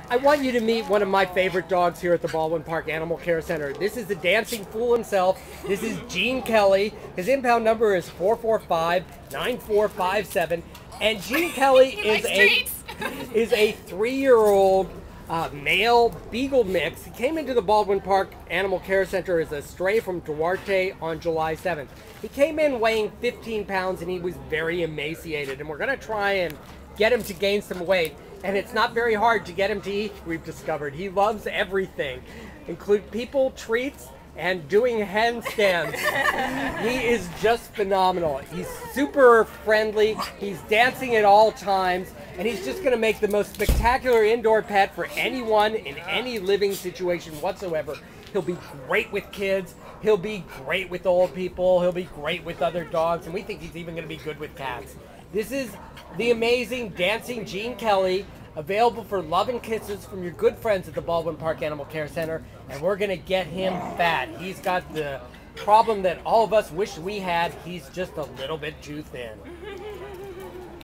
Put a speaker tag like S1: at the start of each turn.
S1: I want you to meet one of my favorite dogs here at the Baldwin Park Animal Care Center. This is the dancing fool himself. This is Gene Kelly. His impound number is 4459457. And Gene Kelly is a 3-year-old male Beagle mix. He came into the Baldwin Park Animal Care Center as a stray from Duarte on July 7th. He came in weighing 15 pounds and he was very emaciated. And we're going to try and get him to gain some weight. And it's not very hard to get him to eat, we've discovered. He loves everything, include people, treats, and doing handstands. He is just phenomenal. He's super friendly. He's dancing at all times. And he's just going to make the most spectacular indoor pet for anyone in any living situation whatsoever. He'll be great with kids. He'll be great with old people. He'll be great with other dogs. And we think he's even going to be good with cats. This is the amazing dancing Gene Kelly, available for love and kisses from your good friends at the Baldwin Park Animal Care Center. And we're going to get him fat. He's got the problem that all of us wish we had. He's just a little bit too thin.